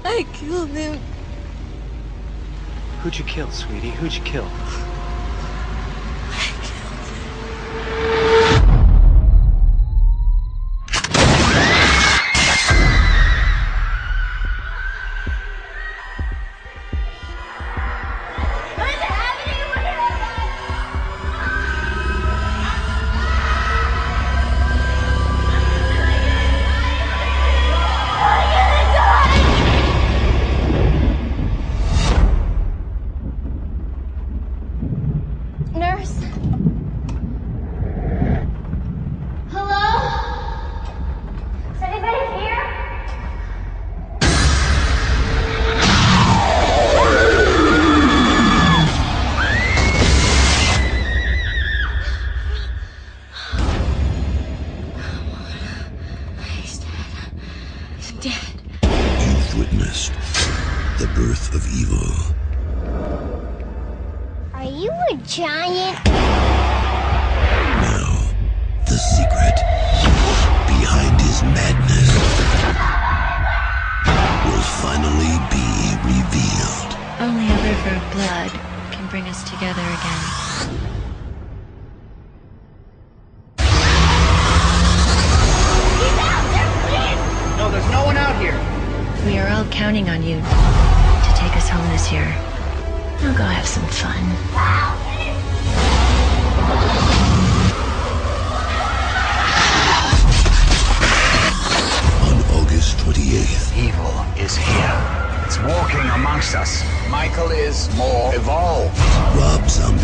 I killed him. Who'd you kill, sweetie? Who'd you kill? Nurse? Hello? Is anybody here? He's dead. He's dead. You've witnessed the birth of evil. Are you a giant? Now, the secret behind his madness will finally be revealed. Only a river of blood can bring us together again. No, there's no one out here. We are all counting on you to take us home this year. Now go have some fun. On August 28th, Evil is here. It's walking amongst us. Michael is more evolved. Rob Zombie